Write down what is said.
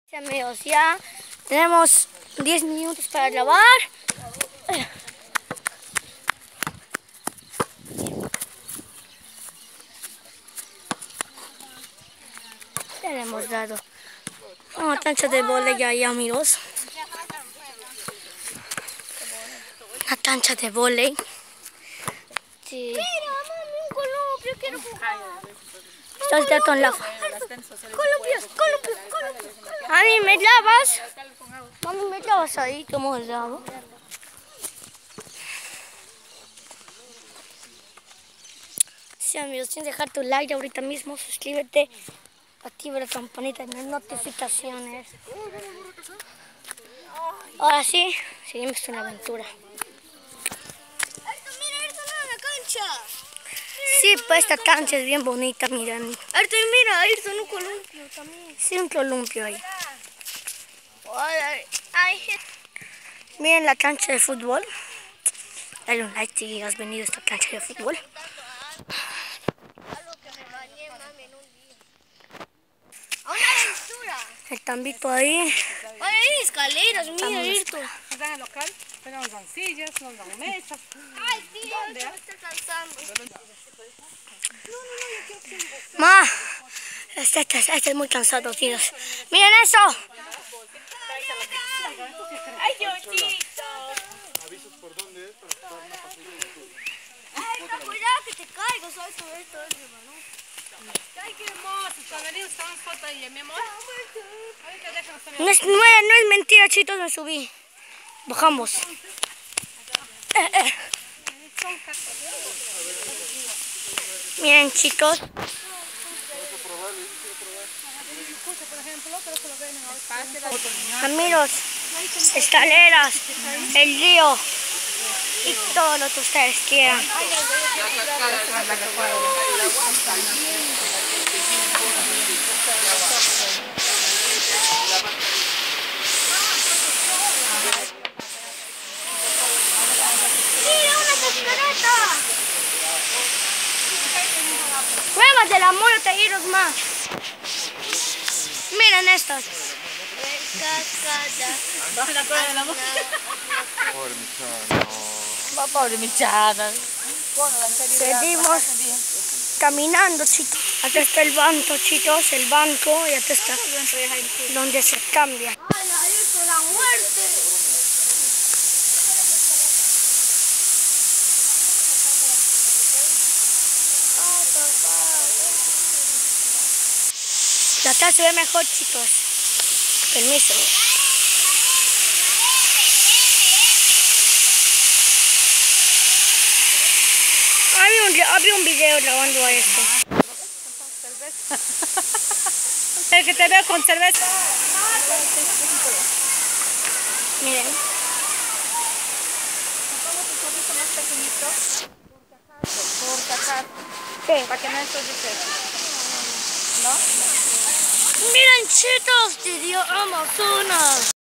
Sí, amigos, ya tenemos 10 minutos para grabar. Ya le hemos dado una cancha de vóley ahí, amigos. Una cancha de vóley. Sí. Mira, mami, un columpio, quiero jugar. Estás de en la... Columpio. Mami, ¿me lavas? Mami, ¿me lavas ahí? ¿Cómo el lavo? Sí, amigos, tienes que dejar tu like ahorita mismo, suscríbete, activa la campanita de las notificaciones. Ahora sí, seguimos una aventura. Mira, esto no es una cancha. Sí, pues esta cancha es bien bonita, miren. Mira, esto es un columpio también. Sí, un columpio ahí. Ay, Miren la cancha de fútbol. Dale un like si has venido a esta cancha de fútbol. algo que me bañé, mami, en un día. A una aventura. El tambito ahí. Oye, hay escaleras, mira esto. Nos dan el local, pero nos dan sillas, nos dan mesas. Ay, tío, esto me está cansando. Ma, este es muy cansado, tíos. Miren eso. Ay, Georgito. ¿Avisos por dónde es para estar una pasada? Ay, no, cuidado que te caigas. Esto es hermano. Ay, qué hermoso. Cuando venimos tomamos foto ahí, mi amor. Ahorita déjanos también. No es mentira, chicos, me subí. Bajamos. Miren, chicos. Amigos, escaleras, el río y todo lo que ustedes quieran. ¡Mira, una cascareta! Pruebas del amor te iros más. Miren estas. Pobre Michana, no. Pobre Michana. Seguimos caminando, chicos. Acá está el banco, chicos, el banco, y acá está donde se cambia. ¡Ay, esto es la muerte! Y acá se ve mejor, chicos. Permiso. Había un video grabando a esto. El que te veo con cerveza. Miren. Por sacar, ¿Qué? para que no estés de Miren, chicos, te dio Amazonas.